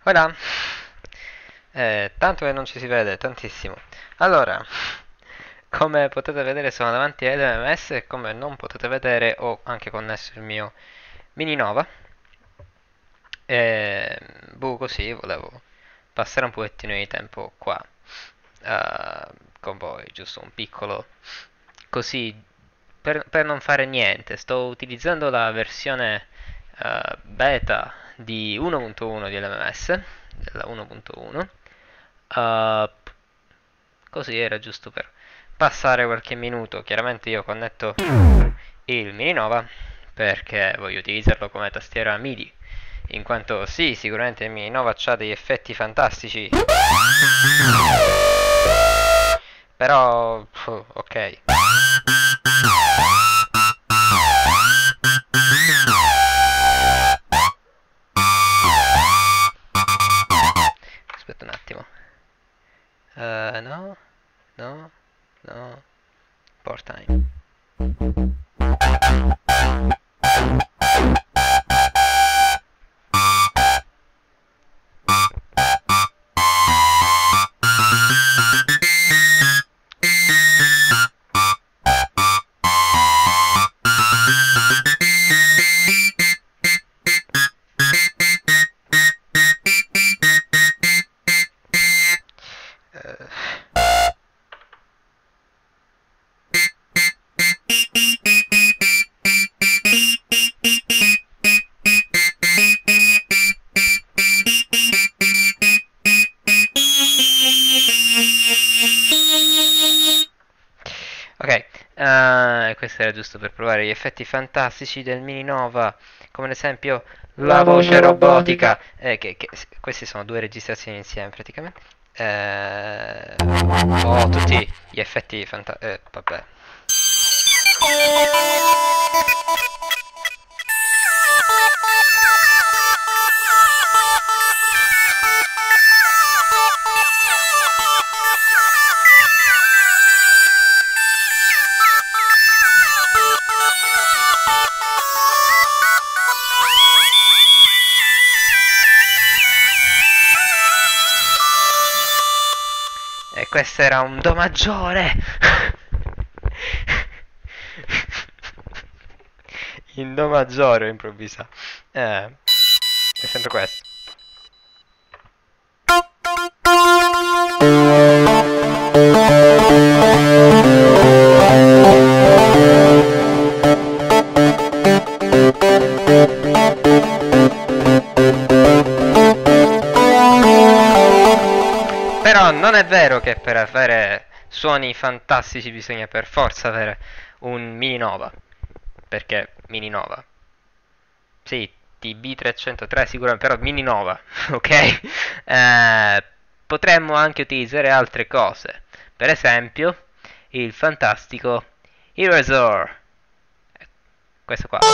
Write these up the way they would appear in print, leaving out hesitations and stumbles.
Ora, tanto che non ci si vede, tantissimo. Allora, come potete vedere sono davanti ad MMS e come non potete vedere ho anche connesso il mio Mini Nova. E così volevo passare un pochettino di tempo qua con voi, giusto un piccolo così per non fare niente. Sto utilizzando la versione beta di 1.1 di LMS, della 1.1. Uh, Così era giusto per passare qualche minuto. Chiaramente io connetto il Mini Nova perché voglio utilizzarlo come tastiera MIDI. In quanto sì, sicuramente il Mini Nova ha degli effetti fantastici. Però, ok. Aspetta un attimo. No, no, no. Port time. Ok, questo era giusto per provare gli effetti fantastici del Mini Nova, come ad esempio la voce robotica, questi sono due registrazioni insieme praticamente. Ho tutti gli effetti fantastici, vabbè. E questo era un do maggiore. In do maggiore improvvisa. È sempre questo. Però non è vero che per avere suoni fantastici bisogna per forza avere un Mini Nova. Perché Mini Nova? Sì, TB303 sicuramente, però Mini Nova, ok? Potremmo anche utilizzare altre cose. Per esempio, il fantastico Erasor. Questo qua.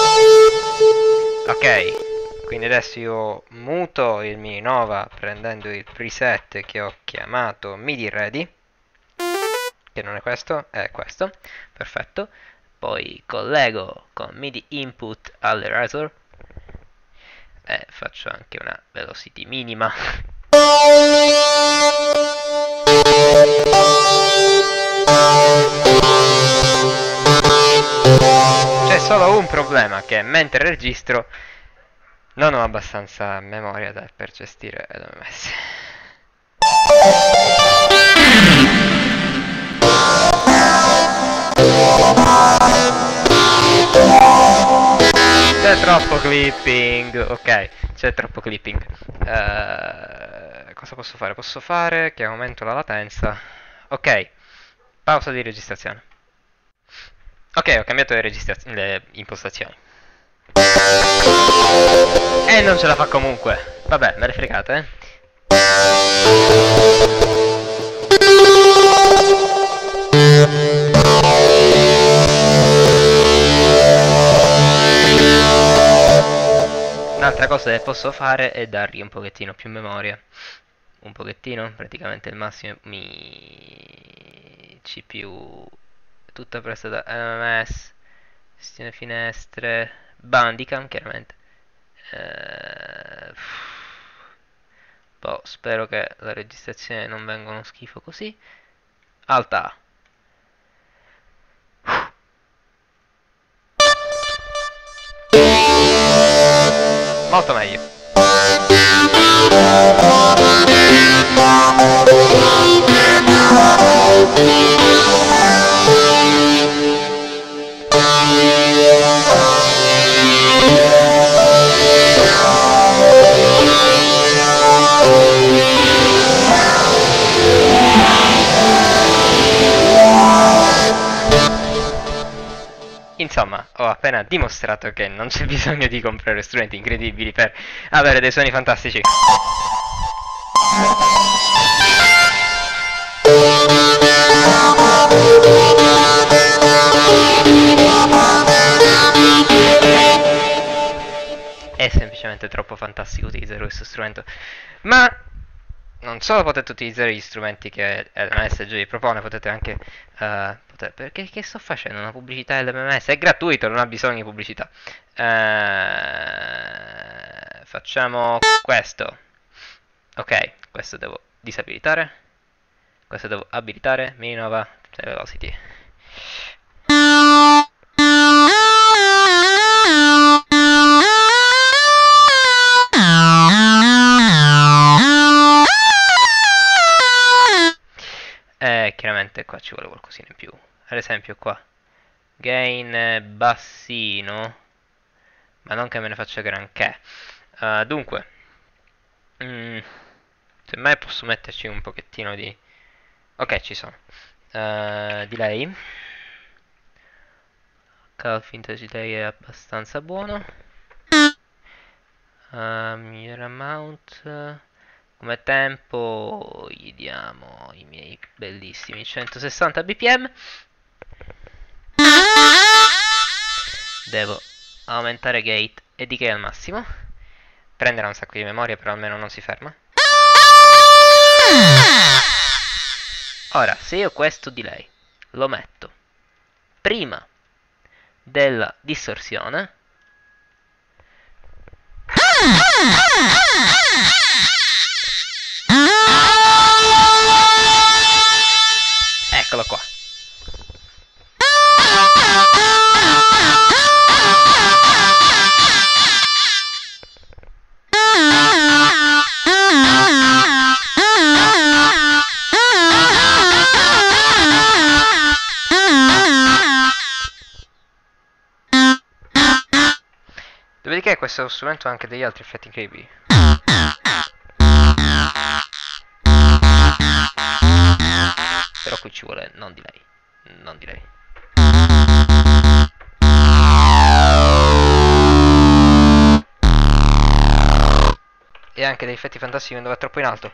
Ok, quindi adesso io muto il Mini Nova prendendo il preset che ho chiamato MIDI Ready, che non è questo, è questo, perfetto. Poi collego con MIDI Input all'Erasor e faccio anche una velocity minima. C'è solo un problema, che mentre registro non ho abbastanza memoria per gestire l'MS. C'è troppo clipping, ok, c'è troppo clipping. Cosa posso fare? Posso fare che aumento la latenza. Ok, pausa di registrazione. Ok, ho cambiato le impostazioni. E non ce la fa comunque. Vabbè, me le fregate, eh. Un'altra cosa che posso fare è dargli un pochettino più memoria. Un pochettino, praticamente il massimo CPU tutta presa da MMS, gestione finestre, Bandicam chiaramente. Boh, spero che la registrazione non venga uno schifo così. Alta. Molto meglio. Insomma, ho appena dimostrato che non c'è bisogno di comprare strumenti incredibili per avere dei suoni fantastici. È semplicemente troppo fantastico utilizzare questo strumento. Ma non solo potete utilizzare gli strumenti che l'MS vi propone, potete anche... perché che sto facendo? Una pubblicità dell'MS? È gratuito, non ha bisogno di pubblicità. Facciamo questo. Ok, questo devo disabilitare. Questo devo abilitare. Minova velocity. Chiaramente qua ci vuole qualcosina in più. Ad esempio qua gain bassino, ma non che me ne faccia granché. Dunque, semmai posso metterci un pochettino di... Ok, ci sono. Delay. Calf Vintage Delay è abbastanza buono. Miglior amount. Come tempo gli diamo i miei bellissimi 160 bpm. Devo aumentare gate e decay al massimo. Prenderà un sacco di memoria, però almeno non si ferma. Ora, se io questo delay lo metto prima della distorsione, eccolo qua. Dopodiché questo strumento ha anche degli altri effetti incredibili. Però qui ci vuole non delay. Non delay. E anche degli effetti fantastici quando va troppo in alto.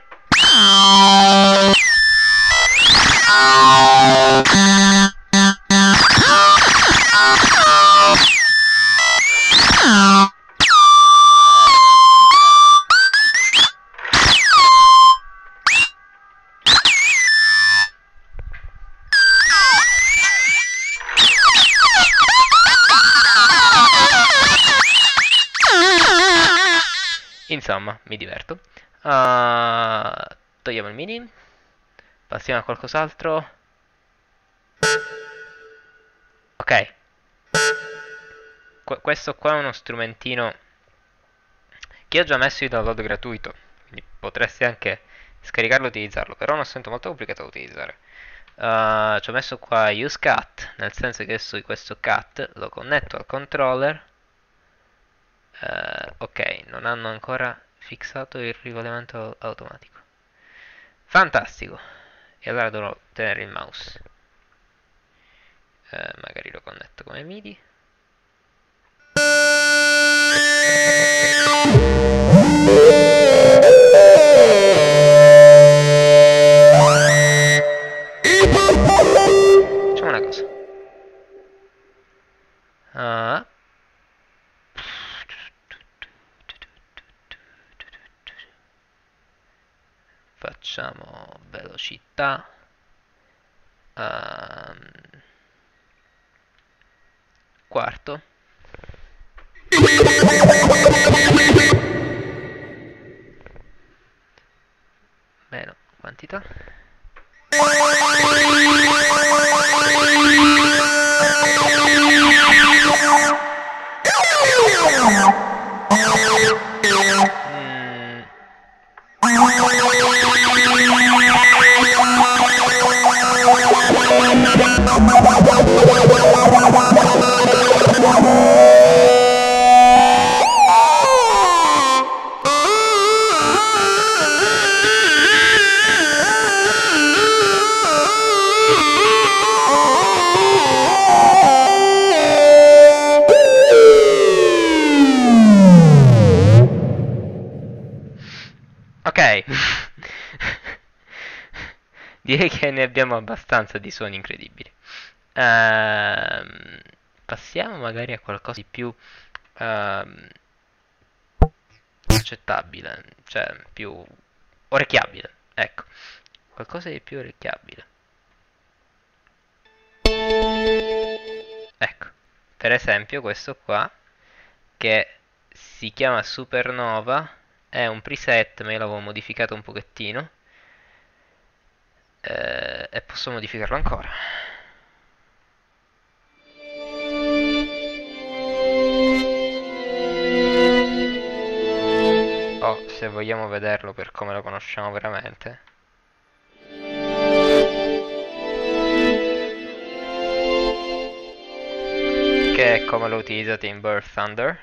Insomma, mi diverto. Togliamo il mini. Passiamo a qualcos'altro. Ok. Questo qua è uno strumentino che ho già messo in download gratuito. Quindi potresti anche scaricarlo e utilizzarlo. Però è uno strumento molto complicato da utilizzare. Ci ho messo qua use cat. Nel senso che adesso questo cat lo connetto al controller. Ok, non hanno ancora fissato il ricollegamento automatico. Fantastico. E allora dovrò tenere il mouse. Magari lo connetto come MIDI. Facciamo una cosa. Facciamo velocità. Quarto. meno quantità. Ok, direi che ne abbiamo abbastanza di suoni incredibili. Passiamo magari a qualcosa di più accettabile, cioè più orecchiabile. Ecco, qualcosa di più orecchiabile. Ecco, per esempio questo qua, che si chiama Supernova, è un preset, ma io l'avevo modificato un pochettino. E posso modificarlo ancora. Oh, se vogliamo vederlo per come lo conosciamo veramente. Che è come lo utilizzate in Birth Thunder.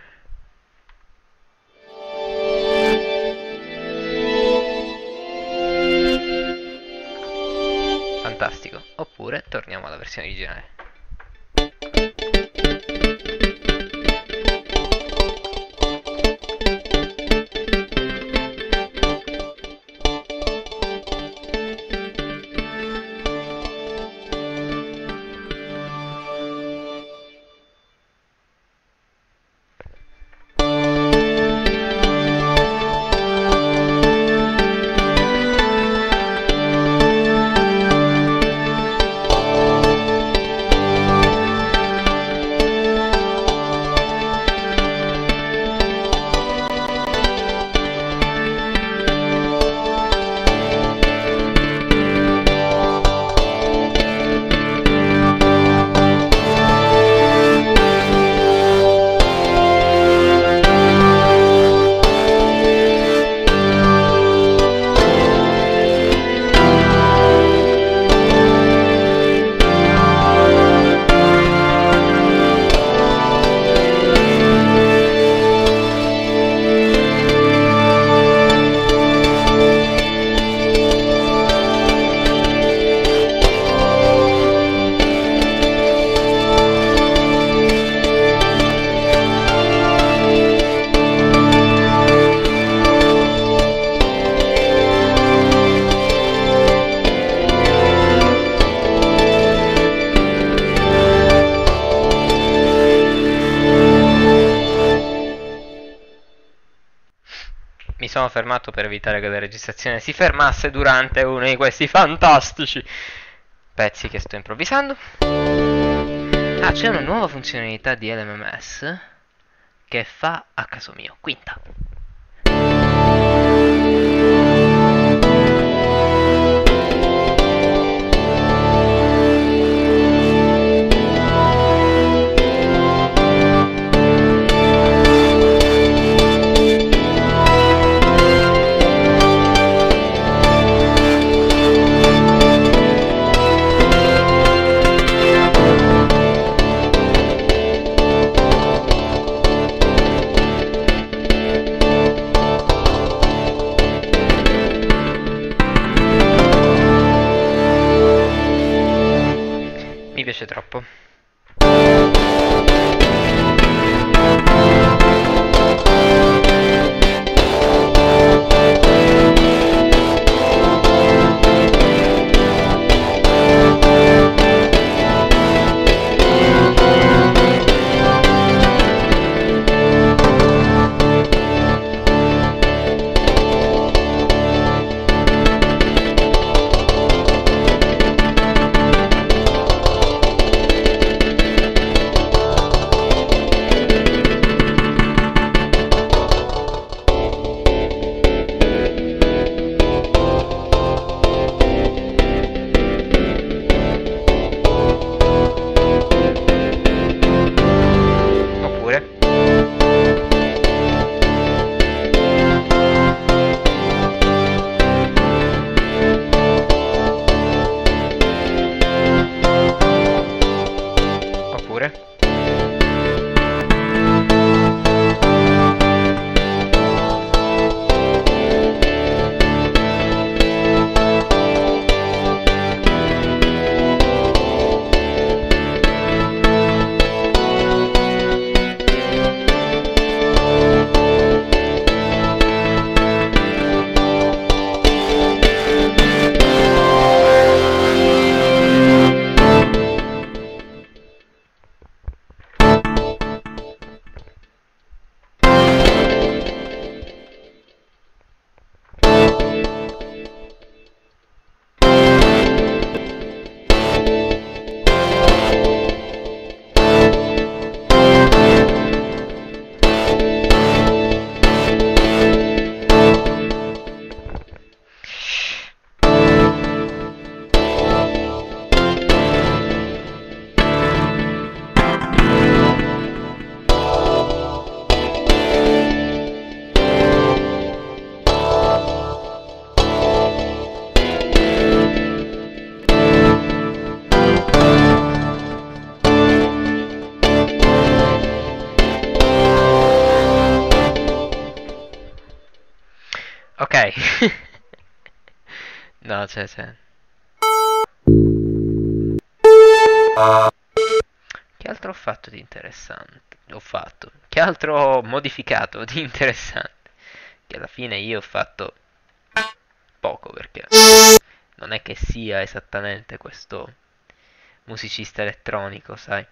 Fantastico. Oppure torniamo alla versione originale. Mi sono fermato per evitare che la registrazione si fermasse durante uno di questi fantastici pezzi che sto improvvisando. Ah, c'è una nuova funzionalità di LMMS che fa a caso mio, quinta. Mi piace troppo. No, c'è. Che altro ho fatto di interessante? Che altro ho modificato di interessante? Che alla fine io ho fatto poco perché non è che sia esattamente questo musicista elettronico, sai?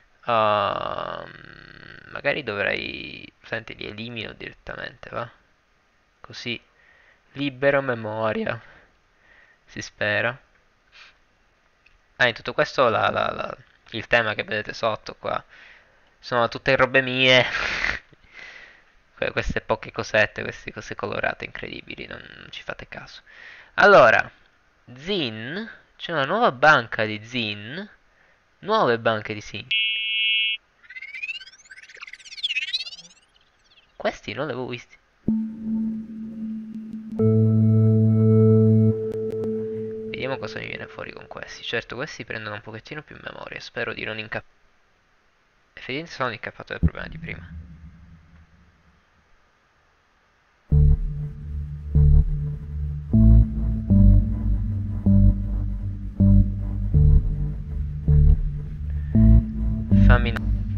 Magari dovrei... Senti, li elimino direttamente, va? Così libero memoria, si spera. In tutto questo il tema che vedete sotto qua sono tutte robe mie. Queste poche cosette, queste cose colorate incredibili, non ci fate caso. Allora, Zin, c'è una nuova banca di Zin, nuove banche di Zin. Questi non li avevo visti. Vediamo cosa mi viene fuori con questi. Certo, questi prendono un pochettino più memoria. Spero di non incappare. Effettivamente sono incappato del problema di prima. Fammi...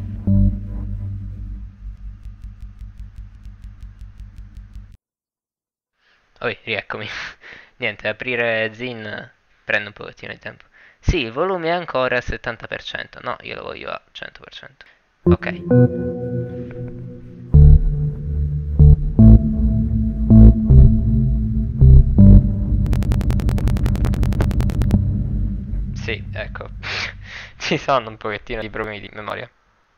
rieccomi. Niente, aprire Zin prende un pochettino di tempo. Sì, il volume è ancora al 70%. No, io lo voglio a 100%. Ok. Sì, ecco. Ci sono un pochettino di problemi di memoria.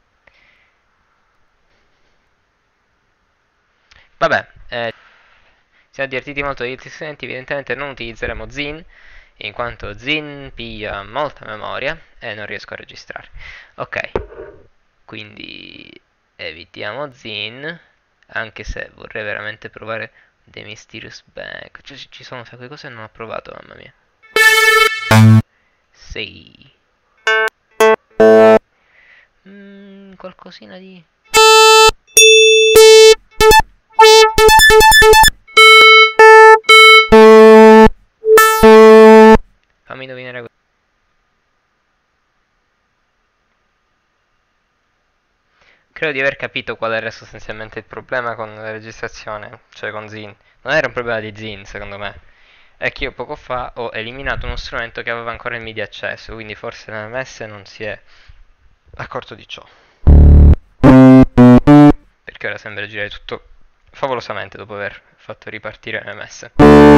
Vabbè, siamo divertiti molto gli studenti, evidentemente non utilizzeremo Zin, in quanto Zin piglia molta memoria e non riesco a registrare. Ok, quindi evitiamo Zin, anche se vorrei veramente provare The Mysterious Bank. Cioè, ci sono un sacco di cose che non ho provato, mamma mia. Sì. Qualcosina di... Fammi indovinare. Credo di aver capito qual era sostanzialmente il problema con la registrazione, cioè con Zin. Non era un problema di Zin, secondo me. È che io poco fa ho eliminato uno strumento che aveva ancora il MIDI acceso, quindi forse l'MS non si è accorto di ciò. Perché ora sembra girare tutto favolosamente dopo aver fatto ripartire l'MS.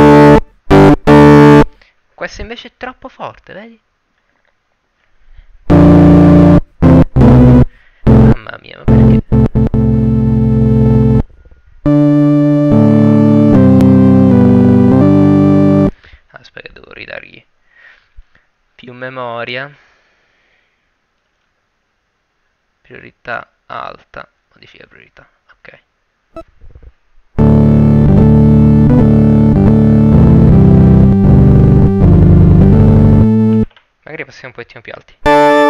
Questo invece è troppo forte, vedi? Mamma mia, ma perché? Aspetta che devo ridargli più memoria. Priorità alta. Modifica priorità. Ok. Magari passiamo un pochettino più alti.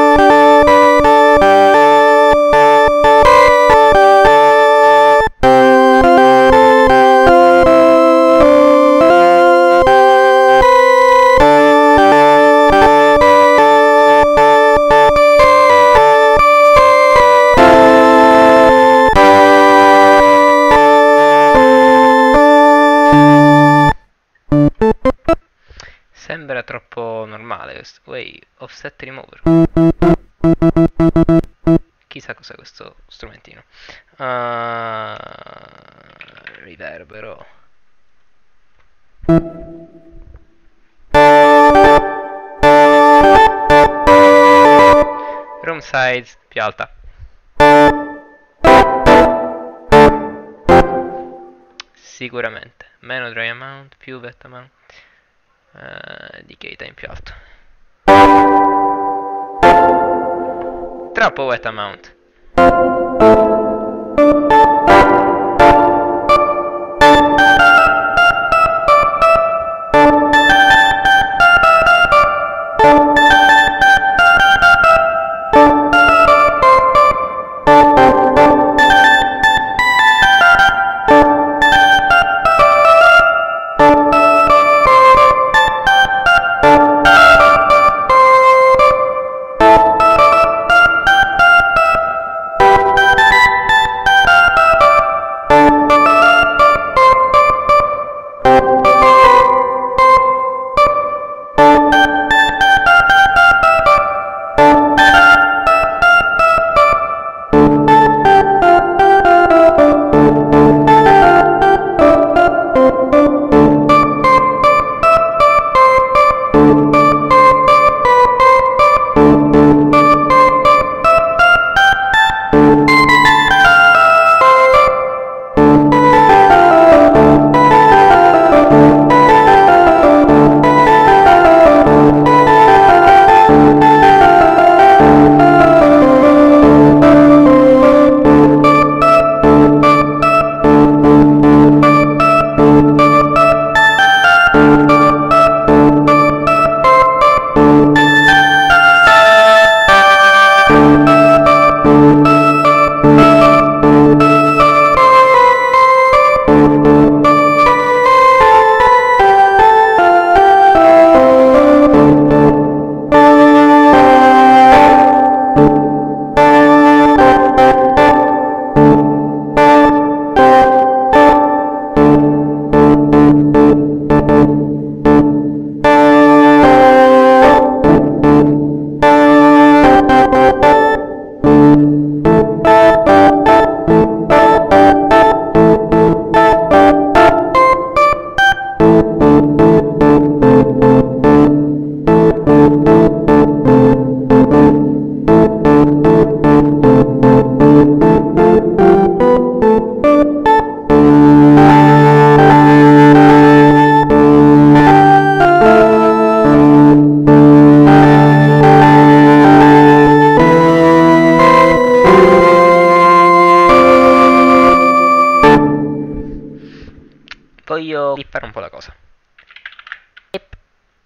Sembra troppo normale questo. Wait, offset remover. Chissà cos'è questo strumentino. Riverbero. Room size più alta. Sicuramente. Meno dry amount, più wet amount. Decay time più alto. Troppo wet amount.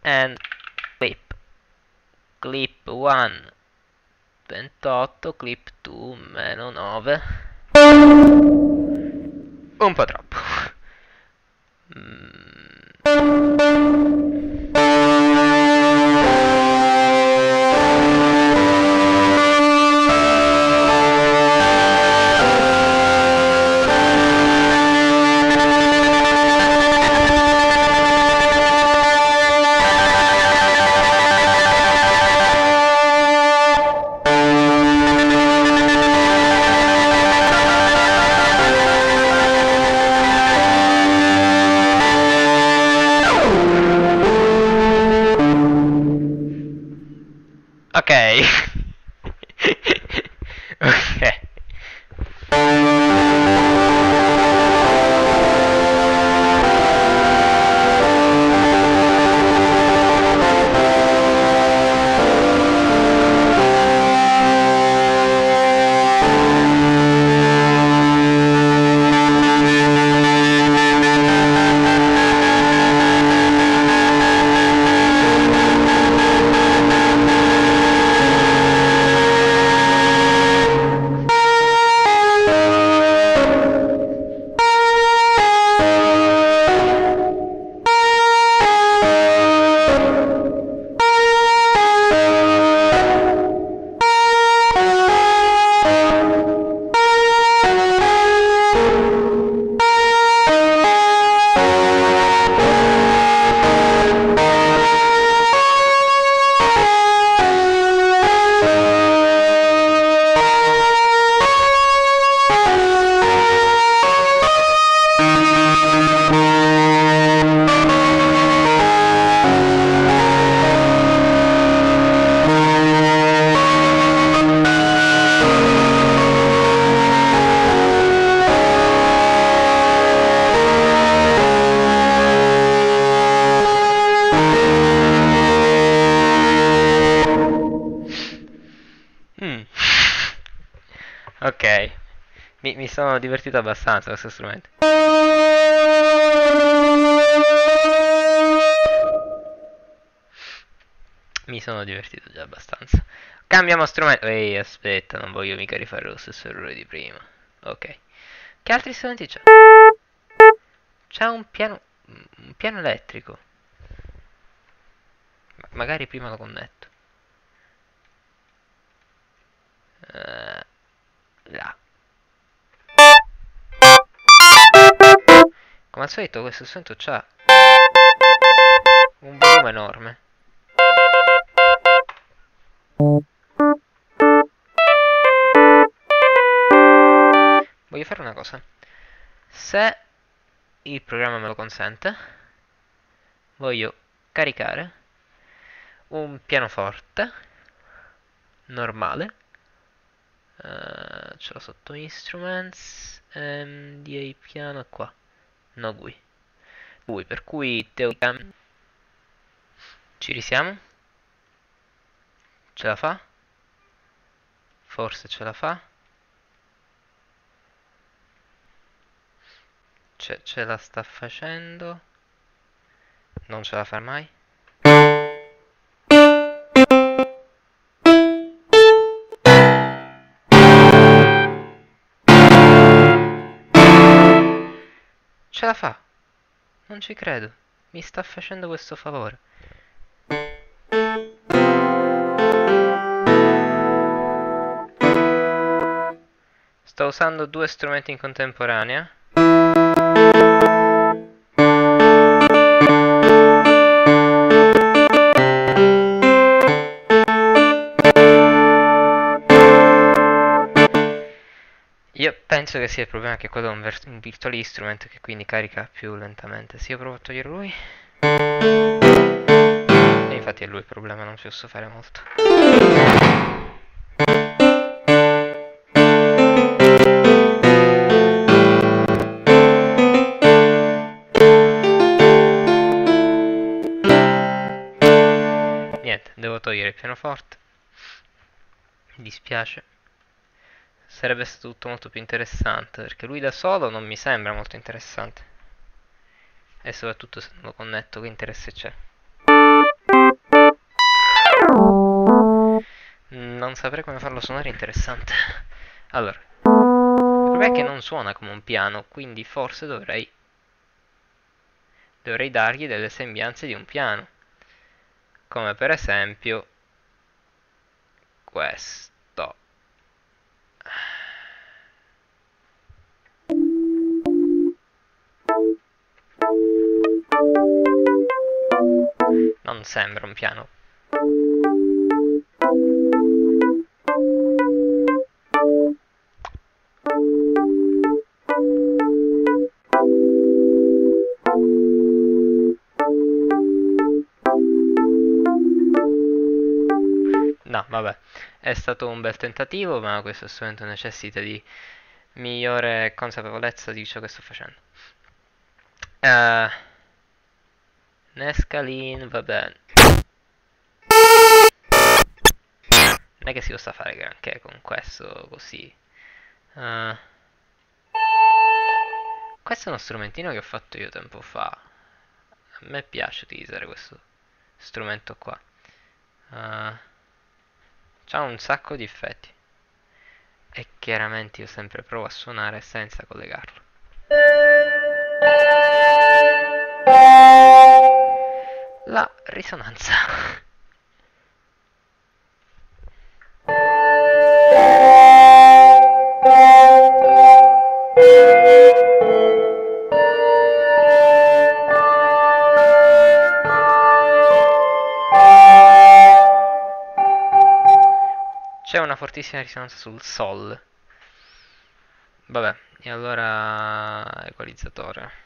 and clip. Clip 1 28, clip 2 meno 9. Un po' troppo. Ok. Ok. Ok, mi sono divertito abbastanza con questo strumento. Mi sono divertito già abbastanza. Cambiamo strumento. Ehi, aspetta, non voglio mica rifare lo stesso errore di prima. Ok. Che altri strumenti c'è? C'è un piano elettrico. Magari prima lo connetto. Là. Come al solito questo strumento c'ha un volume enorme. Voglio fare una cosa. Se il programma me lo consente, voglio caricare un pianoforte normale. Ce l'ho sotto Instruments, DA piano qua. No GUI. GUI, per cui teoricamente ci risiamo? Ce la fa? Forse ce la fa? Ce la sta facendo? Non ce la fa mai? Ce la fa! Non ci credo. Mi sta facendo questo favore. Sto usando due strumenti in contemporanea. Io penso che sia il problema che quello è un virtual instrument che quindi carica più lentamente. Sì, io provo a togliere lui. E infatti è lui il problema, non ci posso fare molto. Niente, devo togliere il pianoforte. Mi dispiace. Sarebbe stato tutto molto più interessante, perché lui da solo non mi sembra molto interessante. E soprattutto se non lo connetto, che interesse c'è? non saprei come farlo suonare interessante. Allora, il problema è che non suona come un piano, quindi forse dovrei dargli delle sembianze di un piano. Come per esempio questo. Non sembra un piano. No, vabbè, è stato un bel tentativo, ma questo strumento necessita di migliore consapevolezza di ciò che sto facendo. Uh, Nescalin, va bene. Non è che si possa fare granché con questo così. Uh, Questo è uno strumentino che ho fatto io tempo fa. A me piace utilizzare questo strumento qua. C'ha un sacco di effetti. E chiaramente io sempre provo a suonare senza collegarlo. La risonanza. C'è una fortissima risonanza sul sol. Vabbè, e allora equalizzatore.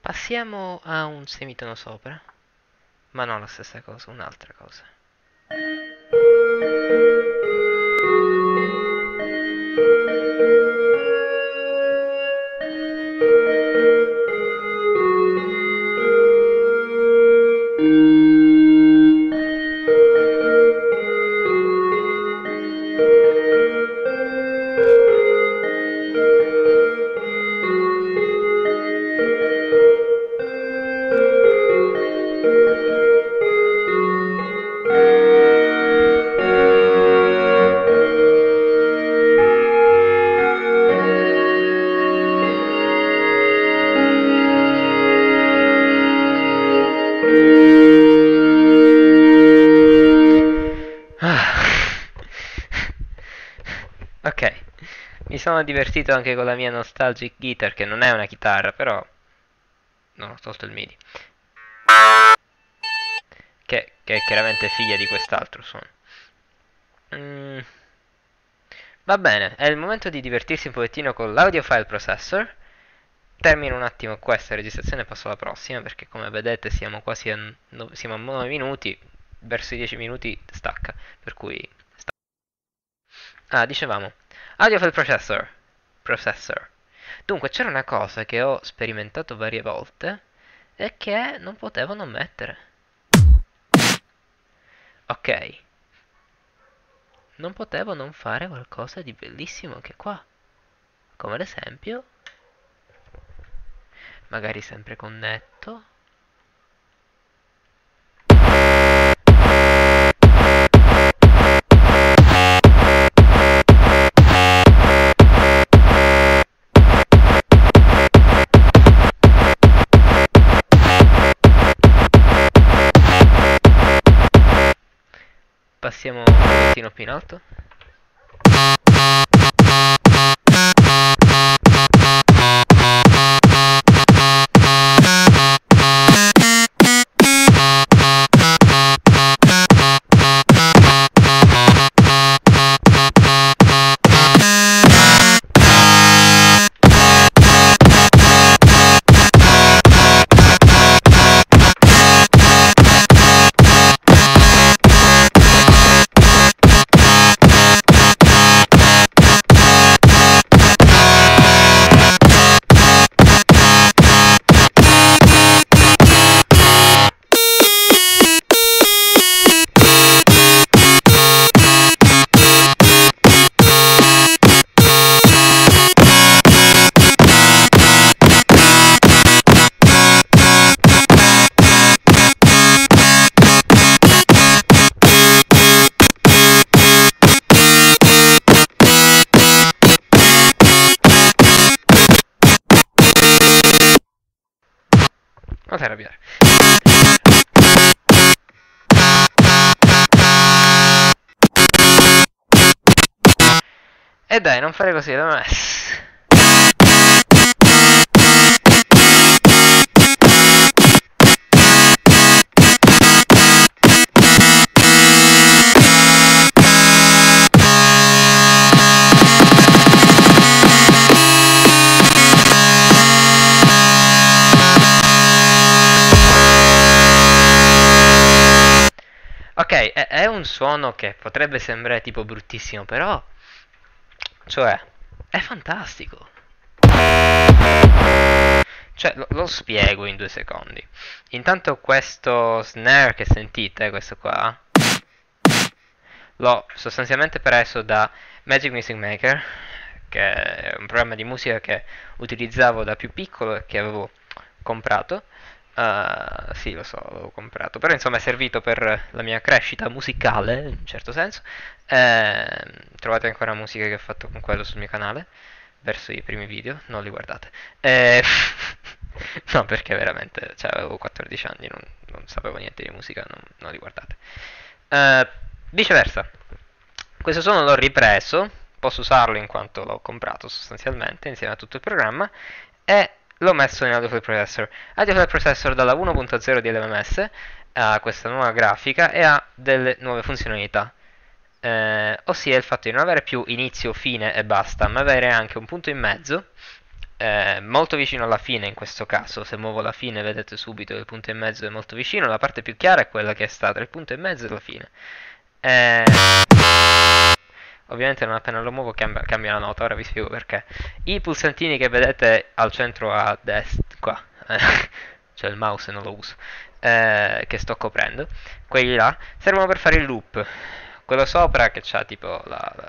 Passiamo a un semitono sopra, ma non la stessa cosa, un'altra cosa. Ok, mi sono divertito anche con la mia Nostalgic Guitar, che non è una chitarra, però non ho tolto il MIDI, che è chiaramente figlia di quest'altro suono. Mm, va bene, è il momento di divertirsi un pochettino con l'audio file processor. Termino un attimo questa registrazione e passo alla prossima, perché come vedete siamo quasi siamo a 9 minuti, verso i 10 minuti stacca, per cui dicevamo, audio file processor. Dunque, c'era una cosa che ho sperimentato varie volte e che non potevo non mettere. Ok, non potevo non fare qualcosa di bellissimo anche qua. Come ad esempio, magari sempre connetto. Passiamo un pochettino più in alto. Non ti arrabbiare. E dai, non fare così, da me. Ok, è un suono che potrebbe sembrare tipo bruttissimo, però, cioè, è fantastico. Cioè, lo spiego in 2 secondi. Intanto questo snare che sentite, questo qua, l'ho sostanzialmente preso da Magic Music Maker, che è un programma di musica che utilizzavo da più piccolo e che avevo comprato. Sì, lo so, l'avevo comprato, però insomma è servito per la mia crescita musicale, in un certo senso. Trovate ancora musica che ho fatto con quello sul mio canale, verso i primi video, non li guardate. No, perché veramente, cioè, avevo 14 anni, non sapevo niente di musica, non li guardate. Viceversa, questo suono l'ho ripreso, posso usarlo in quanto l'ho comprato sostanzialmente, insieme a tutto il programma, e l'ho messo in Audio File Processor. Audio File Processor dalla 1.0 di LMS ha questa nuova grafica e ha delle nuove funzionalità. Ossia il fatto di non avere più inizio, fine e basta, ma avere anche un punto in mezzo molto vicino alla fine in questo caso. Se muovo la fine vedete subito che il punto e mezzo è molto vicino. La parte più chiara è quella che è stata il punto e mezzo e la fine. Eh, Ovviamente non appena lo muovo cambia la nota, ora vi spiego perché. I pulsantini che vedete al centro a destra, qua, cioè il mouse non lo uso, che sto coprendo, quelli là, servono per fare il loop. Quello sopra che c'ha tipo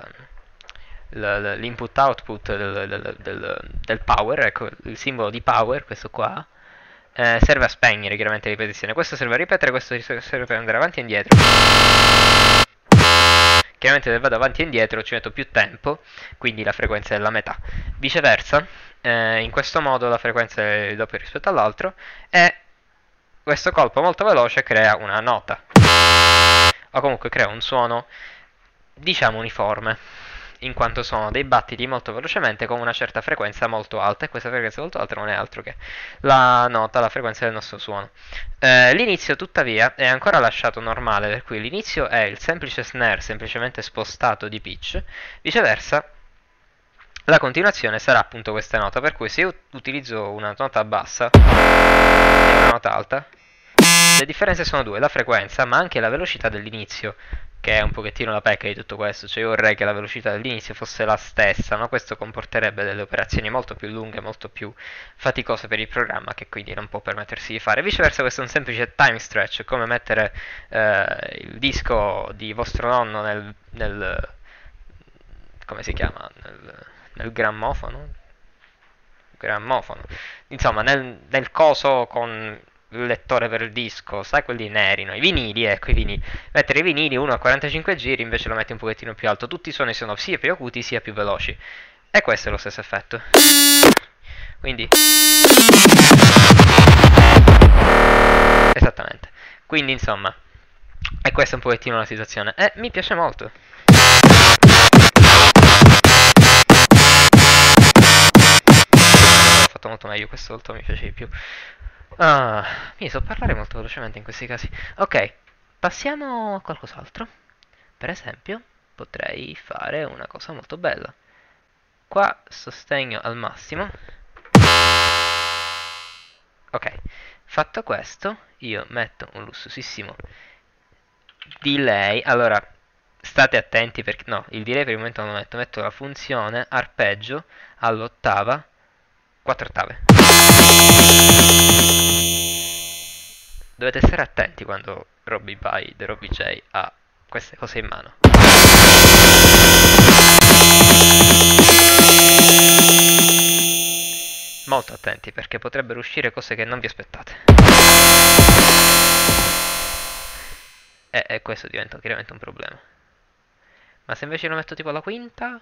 l'input output del power, ecco il simbolo di power, questo qua, serve a spegnere chiaramente la ripetizione. Questo serve a ripetere, questo serve per andare avanti e indietro. Chiaramente se vado avanti e indietro ci metto più tempo, quindi la frequenza è la metà. Viceversa, in questo modo la frequenza è il doppio rispetto all'altro e questo colpo molto veloce crea una nota, o comunque crea un suono, diciamo, uniforme, in quanto sono dei battiti molto velocemente con una certa frequenza molto alta, e questa frequenza molto alta non è altro che la nota, la frequenza del nostro suono. L'inizio tuttavia è ancora lasciato normale, per cui l'inizio è il semplice snare semplicemente spostato di pitch, viceversa la continuazione sarà appunto questa nota, per cui se io utilizzo una nota bassa e una nota alta, le differenze sono due, la frequenza ma anche la velocità dell'inizio, che è un pochettino la pecca di tutto questo, cioè io vorrei che la velocità dell'inizio fosse la stessa, no? Questo comporterebbe delle operazioni molto più lunghe, molto più faticose per il programma, che quindi non può permettersi di fare. Viceversa questo è un semplice time stretch, come mettere il disco di vostro nonno come si chiama? Nel grammofono? Grammofono. Insomma, nel coso con il lettore per il disco, sai quelli neri, no? I vinili, ecco i vinili. Mettere i vinili uno a 45 giri, invece lo metti un pochettino più alto. Tutti i suoni sono sia più acuti sia più veloci. E questo è lo stesso effetto. Quindi esattamente. Quindi insomma, e questa è un pochettino la situazione. E mi piace molto. Ho fatto molto meglio questa volta, mi piace di più. Mi so parlare molto velocemente in questi casi. Ok, passiamo a qualcos'altro. Per esempio, potrei fare una cosa molto bella. Qua sostegno al massimo. Ok, fatto questo, io metto un lussuosissimo delay. Allora, state attenti perché no, il delay per il momento non lo metto, metto la funzione arpeggio all'ottava, 4 ottave. Dovete stare attenti quando Robbie By, The Robbie J ha queste cose in mano. Molto attenti perché potrebbero uscire cose che non vi aspettate. E questo diventa chiaramente un problema. Ma se invece lo metto tipo alla quinta?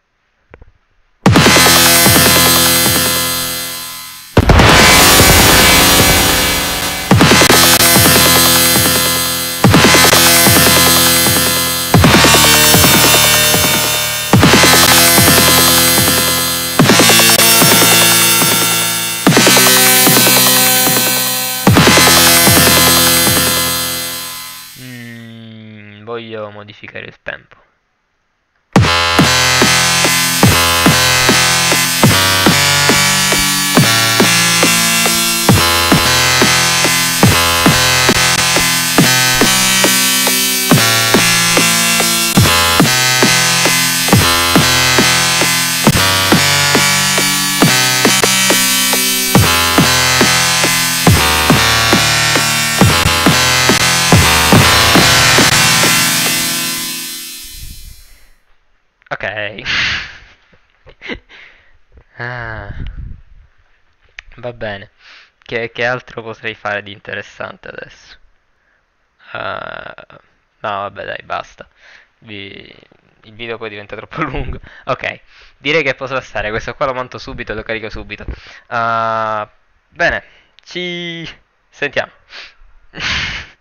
Voglio modificare il tempo. Ok. Va bene. Che altro potrei fare di interessante adesso? No, vabbè, dai, basta. Il video poi diventa troppo lungo. Ok, direi che posso stare. Questo qua lo monto subito e lo carico subito. Bene, ci sentiamo.